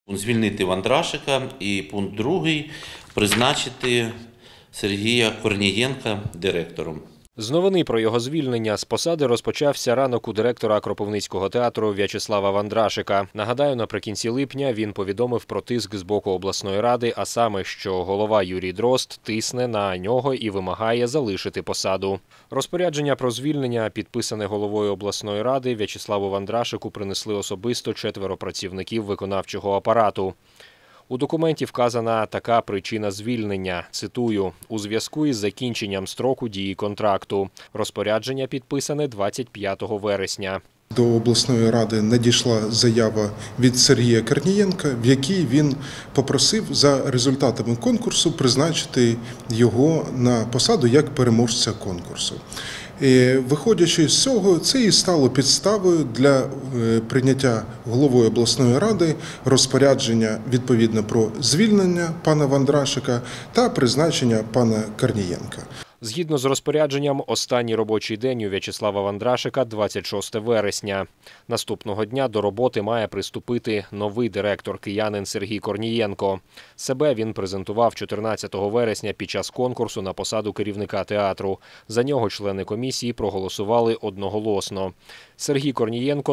Звільнити Вандрашика і пункт 2 – призначити Сергія Корнієнка директором. З новини про його звільнення з посади розпочався ранок у директора Кропивницького театру В'ячеслава Вандрашика. Нагадаю, наприкінці липня він повідомив про тиск з боку обласної ради, а саме, що голова Юрій Дрозд тисне на нього і вимагає залишити посаду. Розпорядження про звільнення, підписане головою обласної ради, В'ячеславу Вандрашику принесли особисто 4 працівників виконавчого апарату. У документі вказана така причина звільнення, цитую, «у зв'язку із закінченням строку дії контракту». Розпорядження підписане 25 вересня. До обласної ради надійшла заява від Сергія Корнієнка, в якій він попросив за результатами конкурсу призначити його на посаду як переможця конкурсу. Виходячи з цього, це і стало підставою для прийняття головою обласної ради розпорядження відповідно про звільнення пана Вандрашика та призначення пана Корнієнка. Згідно з розпорядженням, останній робочий день у В'ячеслава Вандрашика – 26 вересня. Наступного дня до роботи має приступити новий директор, киянин Сергій Корнієнко. Себе він презентував 14 вересня під час конкурсу на посаду керівника театру. За нього члени комісії проголосували одноголосно. Сергій Корнієнко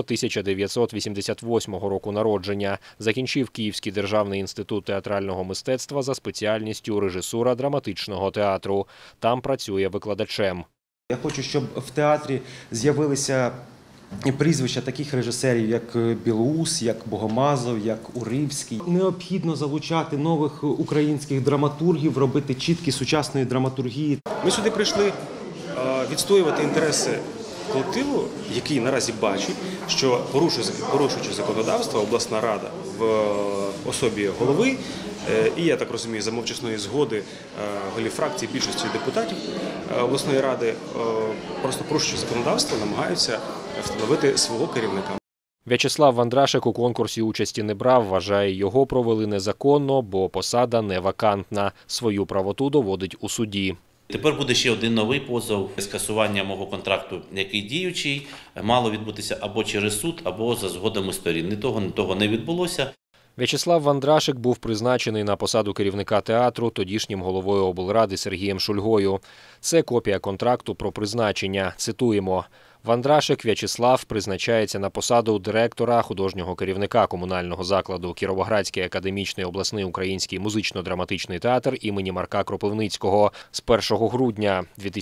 1988 року народження. Закінчив Київський державний інститут театрального мистецтва за спеціальністю режисура драматичного театру. Там працює викладачем. Я хочу, щоб в театрі з'явилися прізвища таких режисерів, як Білоус, як Богомазов, як Уривський. Необхідно залучати нових українських драматургів, робити чіткі сучасної драматургії. Ми сюди прийшли відстоювати інтереси колективу, який наразі бачить, що порушуючи законодавство, обласна рада в особі голови, і, я так розумію, за мовчасної згоди голів фракції, більшості депутатів обласної ради, просто порушуючи законодавство, намагаються встановити свого керівника. В'ячеслав Вандрашик у конкурсі участі не брав, вважає, його провели незаконно, бо посада не вакантна. Свою правоту доводить у суді. Тепер буде ще один новий позов. Скасування мого контракту, який діючий, мало відбутися або через суд, або за згодами сторін. Ні того не відбулося. В'ячеслав Вандрашик був призначений на посаду керівника театру тодішнім головою облради Сергієм Шульгою. Це копія контракту про призначення. Цитуємо. Вандрашик В'ячеслав призначається на посаду директора, художнього керівника комунального закладу Кіровоградський академічний обласний український музично-драматичний театр імені Марка Кропивницького з 1 грудня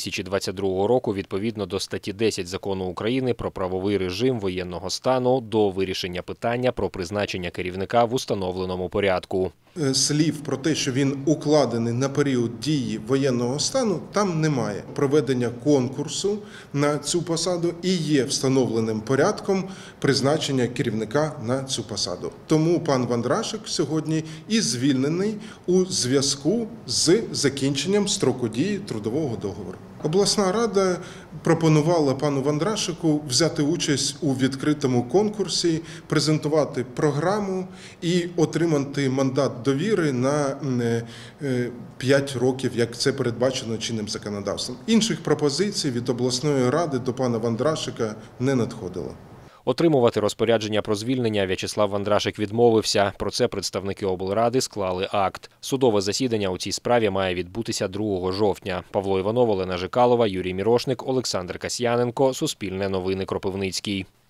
2022 року відповідно до статті 10 Закону України про правовий режим воєнного стану до вирішення питання про призначення керівника в установленому порядку. Слів про те, що він укладений на період дії воєнного стану, там немає. Проведення конкурсу на цю посаду і є встановленим порядком призначення керівника на цю посаду. Тому пан Вандрашик сьогодні і звільнений у зв'язку з закінченням строку дії трудового договору. Обласна рада пропонувала пану Вандрашику взяти участь у відкритому конкурсі, презентувати програму і отримати мандат довіри на 5 років, як це передбачено чинним законодавством. Інших пропозицій від обласної ради до пана Вандрашика не надходило. Отримувати розпорядження про звільнення В'ячеслав Вандрашик відмовився. Про це представники облради склали акт. Судове засідання у цій справі має відбутися 2 жовтня. Павло Іванов, Олена Жикалова, Юрій Мірошник, Олександр Касьяненко. Суспільне новини Кропивницький.